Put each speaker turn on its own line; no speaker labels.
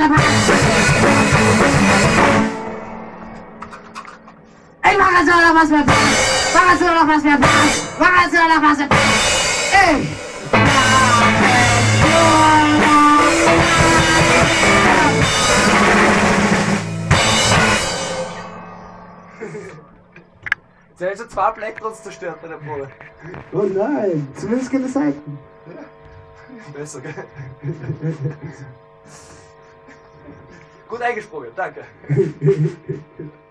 verpasst! Ich mache jetzt nur noch was verpasst! Mach jetzt nur noch was verpasst! Mach jetzt nur noch was verpasst! Ich mache nur noch
Jetzt haben schon 2 Blackroots zerstört bei der Probe.
Oh nein, zumindest keine Seiten.
Besser, gell? Gut eingesprungen, danke.